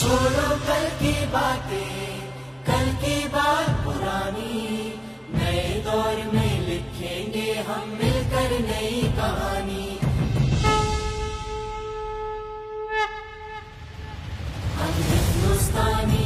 छोड़ो कल की बातें, कल की बात पुरानी, नए दौर में लिखेंगे हम मिलकर नई कहानी। हम हिंदुस्तानी